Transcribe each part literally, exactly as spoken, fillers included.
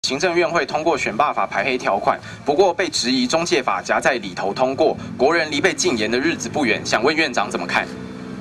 行政院会通过选罢法排黑条款，不过被质疑中介法夹在里头通过，国人离被禁言的日子不远。想问院长怎么看？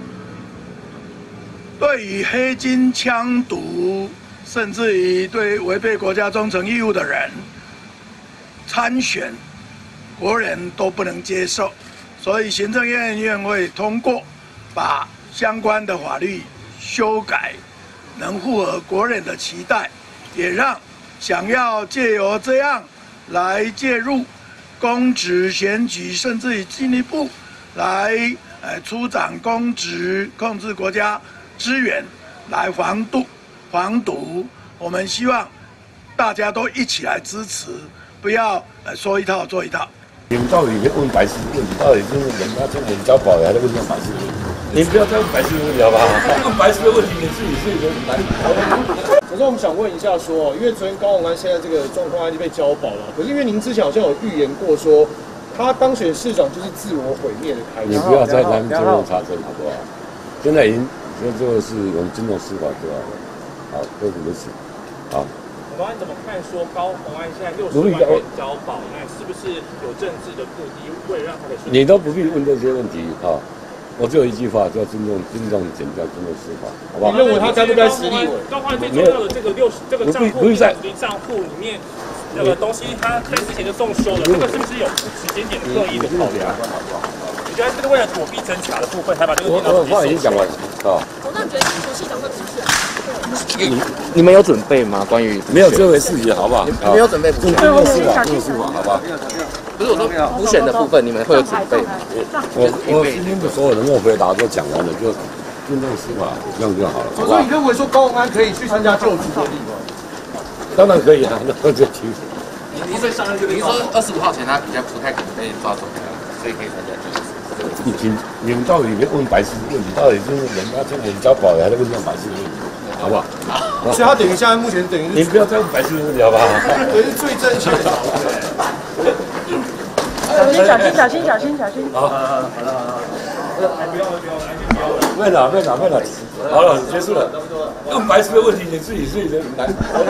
对于黑金枪毒，甚至于对违背国家忠诚义务的人参选，国人都不能接受，所以行政院院会通过，把相关的法律修改，能符合国人的期待，也让想要借由这样来介入公职选举，甚至于进一步来呃出掌公职、控制国家资源来防堵、防堵。我们希望大家都一起来支持，不要呃说一套做一套。 你们到底在问白痴问题？到底是人家从文交保的，还在问这白痴问题？你不要再问白痴问题好不好？问白痴的问题，你自己是一个难。 可是我们想问一下说，因为昨天高虹安现在这个状况案就被交保了，可是因为您之前好像有预言过说，他当选市长就是自我毁灭的开始。 你不要再谈最后查证好不好？现在已经，现在做的是我们尊重司法就好了。好，都是如此。好。 高虹安怎么看说高虹安现在六十万元交保，那是不是有政治的目的，为了让他的？ 你都不必问这些问题啊！我只有一句话，叫尊重、尊重检调、尊重司法，好不好？ 你认为他该不该实力委？ 高虹安最重要的这个六十这个账户，不是在账户里面那个东西，他在之前就送修了，这个是不是有时间点的刻意的考量？你觉得这个为了躲避侦查的部分，才把这个电脑？ 我话已经讲完啊。 我那觉得新竹市长会不是？ 你你们有准备吗？关于没有这回事情，好不好？ 你没有准备补选， 尊重司法，尊重司法，好不好？ 不是我说补选的部分，你们会有准备吗？ 我我今天的所有的问回答都讲完了，就尊重司法，这样就好了。 所以你认为说高虹安可以去参加就职典礼吗？ 当然可以啊，那这清楚。 你说你说二十五号前他比较不太可能被抓走，所以可以参加就职。 你听，你们到底在问白痴问题？到底是人家从文交保的，还在问这种白痴问题？好不好？ 所以他等于现在目前等于你不要再问白痴问题好不好？ 等于是最正确的。 小心小心小心小心小心。 好，好了好了好了，不要不要不要，不要了不要了不要了，好了结束了。问白痴的问题你自己自己来。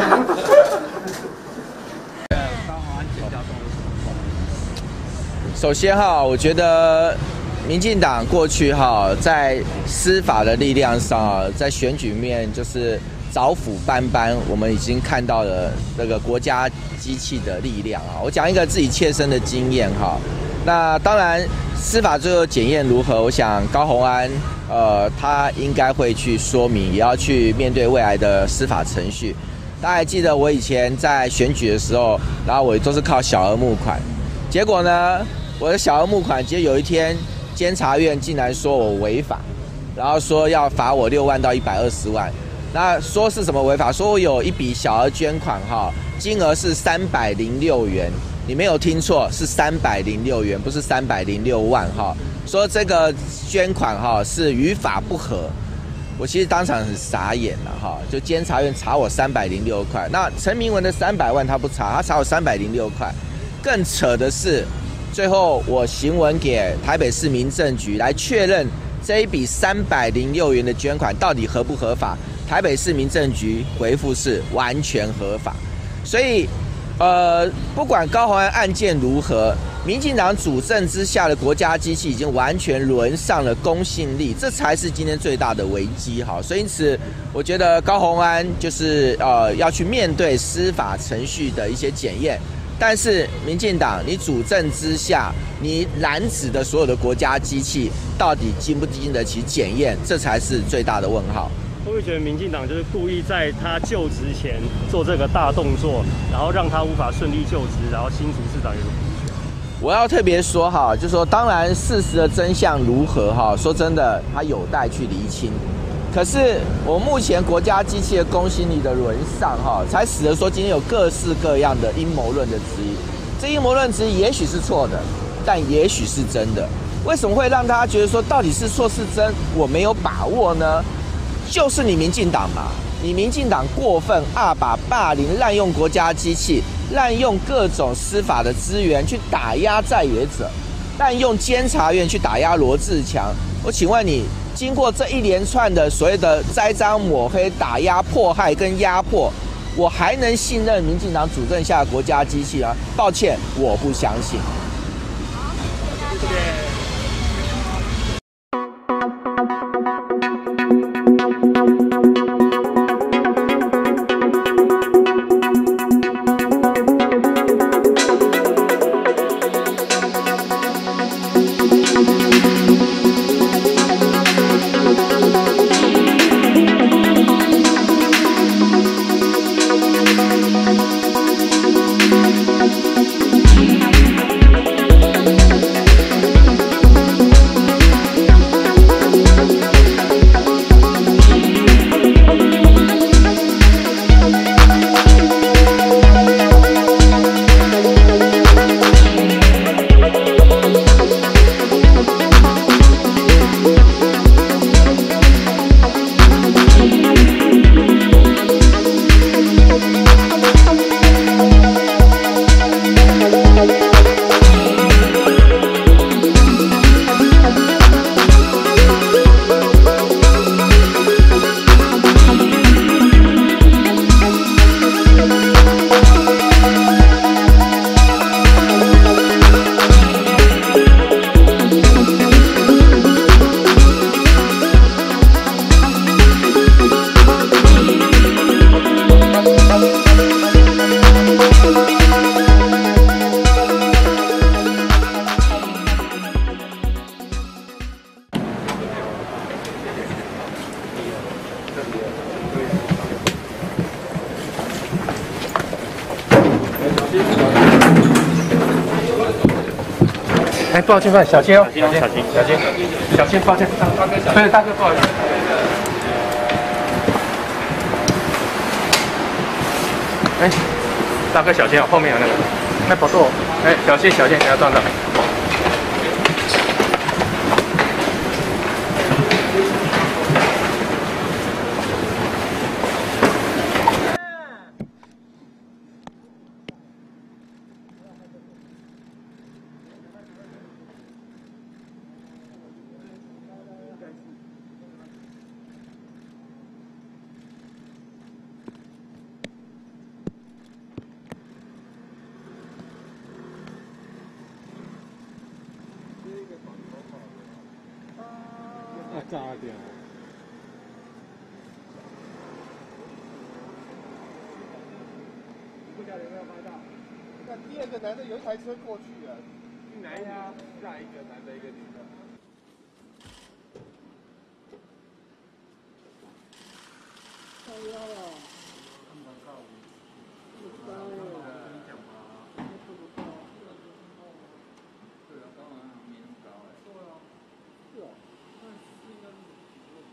首先哈，我觉得民进党过去哈在司法的力量上啊，在选举面就是早腐斑斑，我们已经看到了那个国家机器的力量啊。我讲一个自己切身的经验哈，那当然司法最后检验如何，我想高虹安呃他应该会去说明，也要去面对未来的司法程序。大家还记得我以前在选举的时候，然后我都是靠小额募款，结果呢？我的小额募款，结果有一天，监察院竟然说我违法，然后说要罚我六万到一百二十万。那说是什么违法？说我有一笔小额捐款哈，金额是三百零六元，你没有听错，是三百零六元，不是三百零六万哈。说这个捐款哈是与法不合，我其实当场很傻眼了哈。就监察院查我三百零六块，那陈明文的三百万他不查，他查我三百零六块。更扯的是。最后，我行文给台北市民政局来确认这一笔三百零六元的捐款到底合不合法。台北市民政局回复是完全合法。所以，呃，不管高虹安案件如何，民进党主政之下的国家机器已经完全沦丧了公信力，这才是今天最大的危机。哈，所以因此，我觉得高虹安就是呃要去面对司法程序的一些检验。但是民进党，你主政之下，你染指的所有的国家机器，到底经不经得起检验？这才是最大的问号。 会不会觉得民进党就是故意在他就职前做这个大动作，然后让他无法顺利就职，然后新竹市长也补选？ 我要特别说哈，就说当然事实的真相如何哈，说真的，它有待去厘清。可是我目前国家机器的公信力的沦丧哈，才使得说今天有各式各样的阴谋论的质疑。这阴谋论质疑也许是错的，但也许是真的。为什么会让大家觉得说到底是错是真，我没有把握呢？就是你民进党嘛，你民进党过分二把霸凌、滥用国家机器、滥用各种司法的资源去打压在野者，滥用监察院去打压罗智强。我请问你，经过这一连串的所谓的栽赃抹黑、打压、迫害跟压迫， 我还能信任民进党主政下的国家机器吗？抱歉，我不相信。 谢谢。 哎，抱歉，抱歉，小心哦，小心，小心，小心，小心，抱歉，大哥，小心，对，大哥，不好意思。哎，大哥，小心哦，后面有那个，那跑错，哎，小心，小心，不要撞到。 啊，炸掉！不晓得有没有拍到？那第二个男的有一台车过去了，哪一家？下一个男的，一个女的。靠腰了，看不到。不知道哦。跟你讲吧。不知道。对啊，当然没那么高哎。对啊。是哦。那是应该是什么？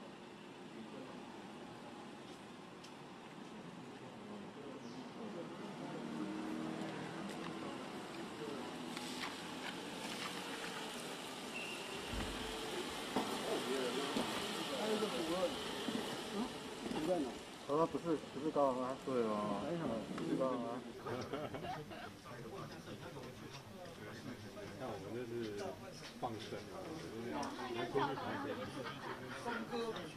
哦，不是，不是高昂啊。对哦。还好，不是高昂啊。 像我们这是放生啊，就是那种人工去放生。